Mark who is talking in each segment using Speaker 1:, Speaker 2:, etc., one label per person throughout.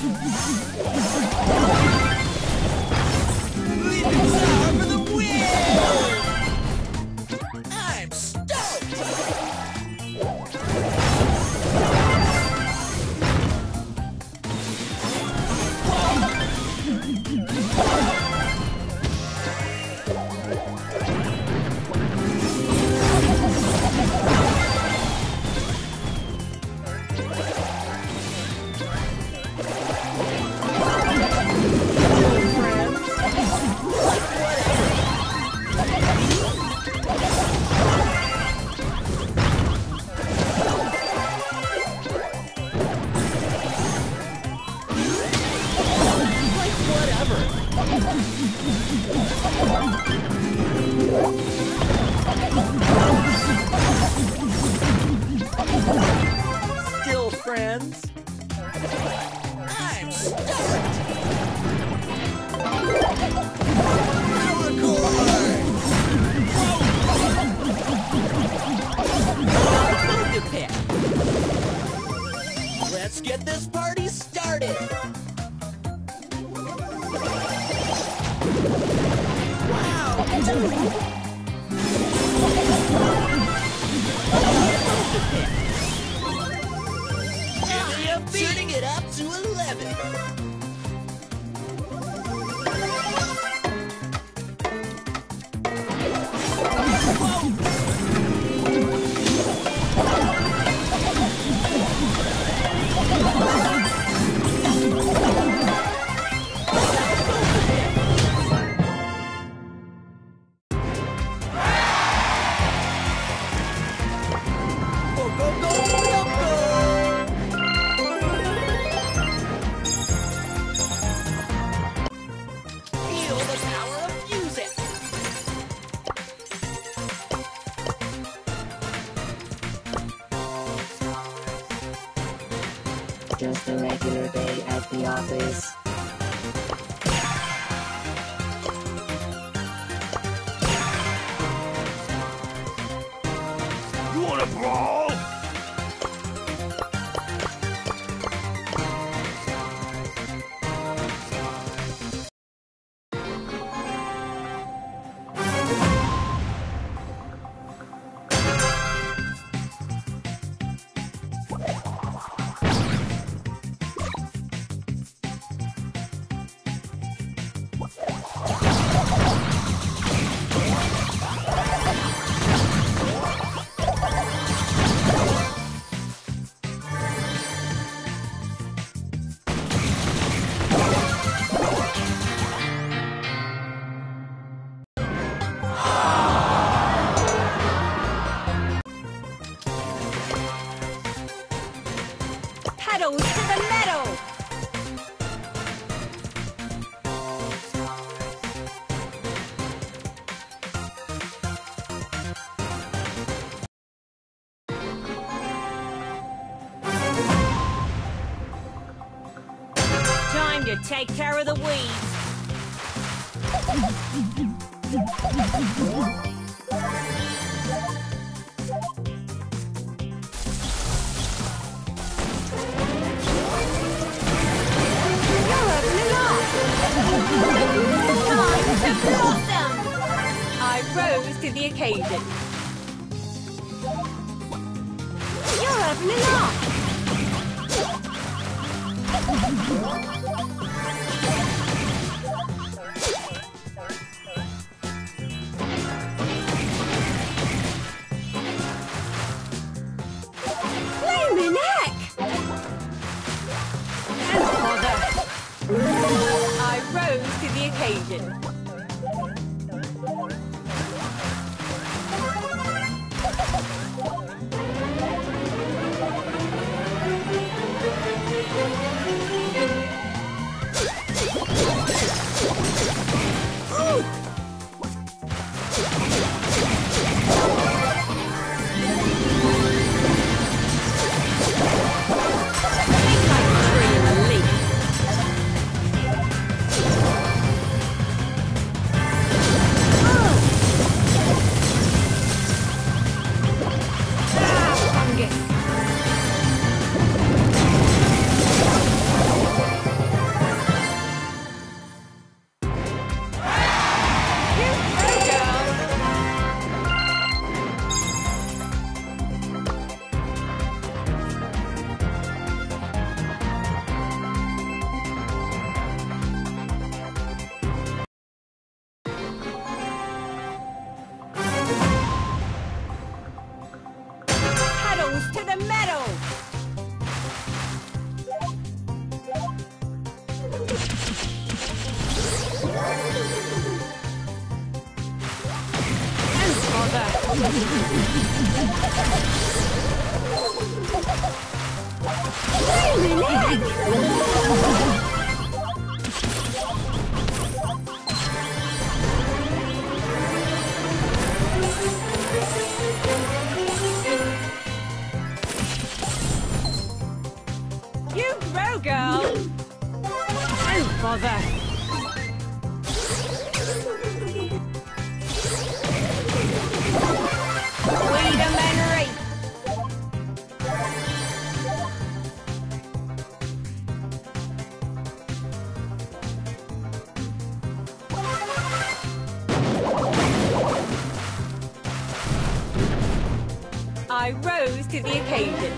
Speaker 1: Leaving Sour for the win! I'm stoked! Still friends? I'm stoked! Power chord! Food to pick! Let's get this party started! Wow! Turning it up to 11.
Speaker 2: Just a regular day at the office.
Speaker 3: You wanna brawl?
Speaker 4: Pedals to the metal! Time to take care of the weeds. Time to blossom! I rose to the occasion. You're having a laugh! Blaming heck! And bother! I rose to the occasion. rose to the medal. You grow, girl. Don't bother. Wait a minute. I rose to the occasion.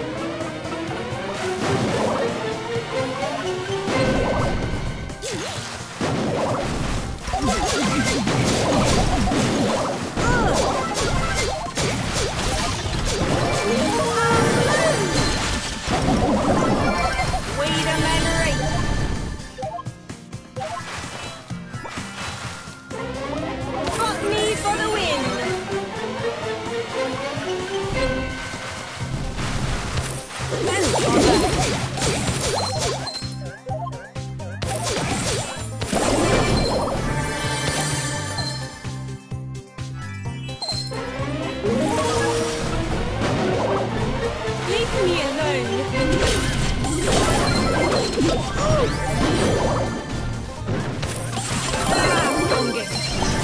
Speaker 4: Wait a minute. Got me for the win. Leave me alone. Fungus.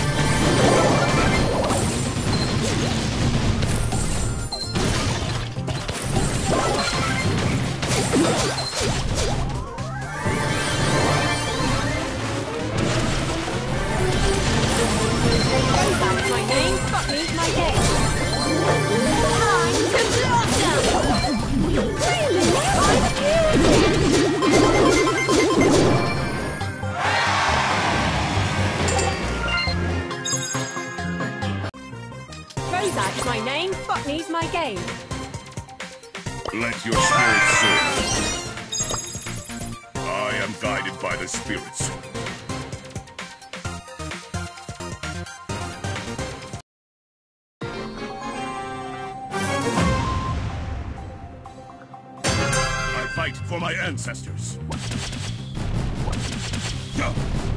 Speaker 4: That's my name, fuck me's my game. Time to blossom! That's my name, fuck me's my game.
Speaker 3: Let your spirit soar. I am guided by the spirits. I fight for my ancestors. Go!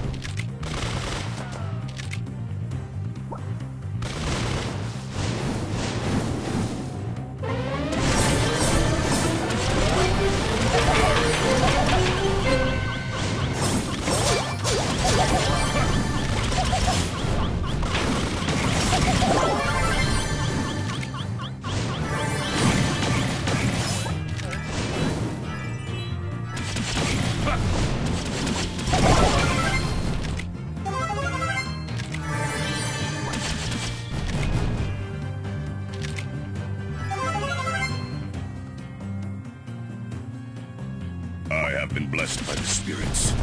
Speaker 3: I have been blessed by the spirits.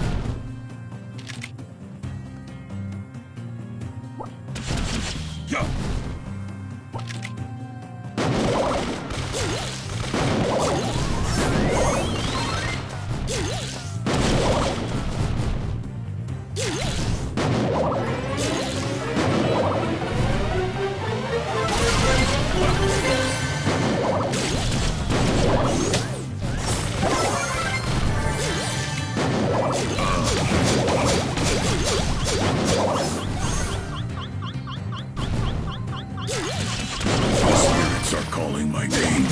Speaker 3: Go! Calling my name.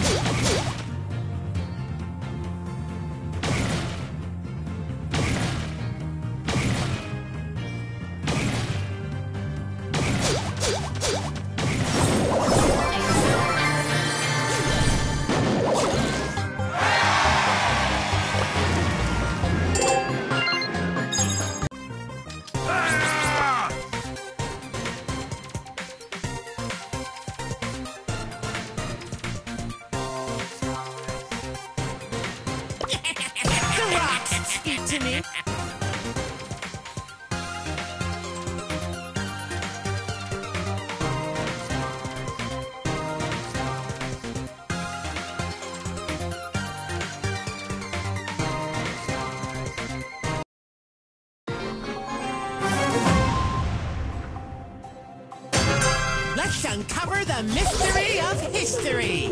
Speaker 1: Speak to me. Let's uncover the mystery of history.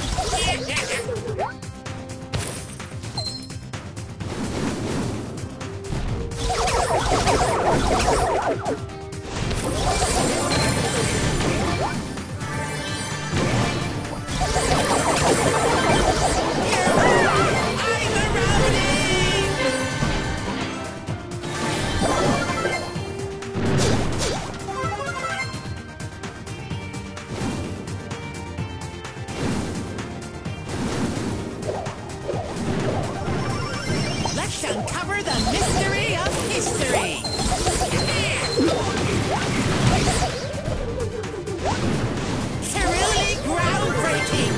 Speaker 1: I'm a rowdy! Let's uncover the mystery of history. Truly groundbreaking.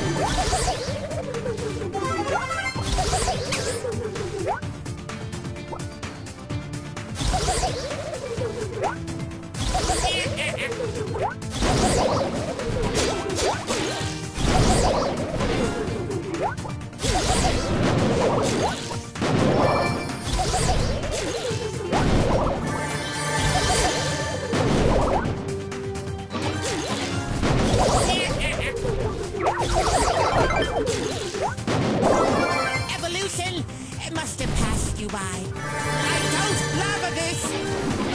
Speaker 1: Evolution, it must have passed you by. I don't love this.